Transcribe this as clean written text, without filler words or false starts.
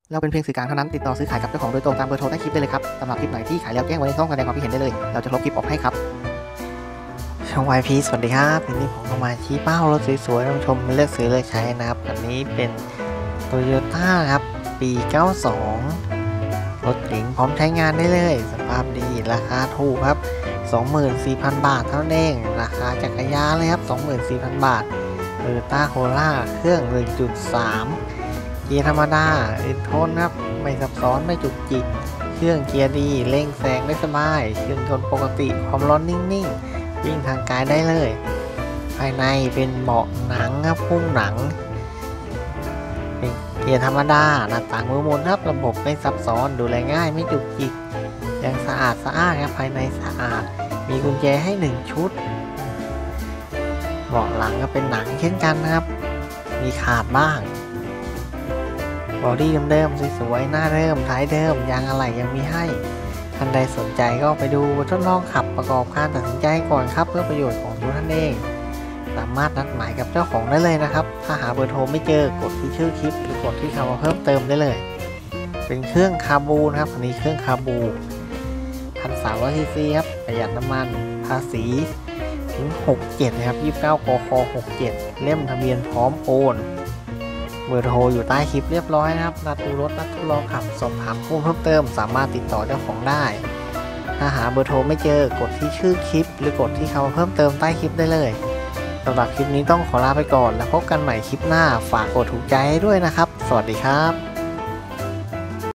เราเป็นเพียงสื่อกลางเท่านั้นติดต่อซื้อขายกับเจ้าของโดยตรงตามเบอร์โทรใต้คลิปได้เลยครับสำหรับคลิปไหนที่ขายแล้วแจ้งไว้ในช่องแสดงความคิดเห็นได้เลยเราจะลบคลิปออกให้ครับช่อง YP สวัสดีครับวันนี้ผมก็มาชี้เป้ารถสวยๆท่านผู้ชมเลือกซื้อเลือกใช้นะครับอันนี้เป็น Toyota ครับปี 92 รถเก๋งพร้อมใช้งานได้เลยสภาพดีราคาถูกครับ 24,000 บาทเท่านั้นเองราคาจักรยานเลยครับ 24,000 บาท Toyota Corolla เครื่อง 1.3 เกียร์ธรรมดาอึดทนครับไม่ซับซ้อนไม่จุกจิกเครื่องเกียร์ดีเร่งแซงได้สบายเครื่องยนต์ปกติความร้อนนิ่งๆวิ่งทางไกลได้เลยภายในเป็นเบาะหนังครับหุ้มหนังเป็นเกียร์ธรรมดาหน้าต่างมือมนครับระบบไม่ซับซ้อนดูแลง่ายไม่จุกจิกยังสะอาดครับภายในสะอาดมีกุญแจให้1ชุดเบาะหลังก็เป็นหนังเช่นกันนะครับมีขาดบ้างบอดี้เดิมๆสวยๆหน้าเดิมท้ายเดิมยางอะไหล่ยังมีให้ท่านใดสนใจก็ไปดูทดลองขับประกอบการตัดสินใจก่อนครับเพื่อประโยชน์ของตัวท่านเองสามารถนัดหมายกับเจ้าของได้เลยนะครับถ้าหาเบอร์โทรไม่เจอกดที่ชื่อคลิปหรือกดที่คำว่าเพิ่มเติมได้เลยเป็นเครื่องคาบูนะครับอันนี้เครื่องคาบู1,300 ซีซีครับประหยัดน้ำมันภาษีถึง67นะครับ29 กค 67 เล่มทะเบียนพร้อมโอนเบอร์โทรอยู่ใต้คลิปเรียบร้อยนะครับนัดดูรถนัดทดลองขับสอบถามข้อมูลเพิ่มเติมสามารถติดต่อเจ้าของได้ถ้าหาเบอร์โทรไม่เจอกดที่ชื่อคลิปหรือกดที่คำเพิ่มเติมใต้คลิปได้เลยสำหรับคลิปนี้ต้องขอลาไปก่อนแล้วพบกันใหม่คลิปหน้าฝากกดถูกใจให้ด้วยนะครับสวัสดีครับ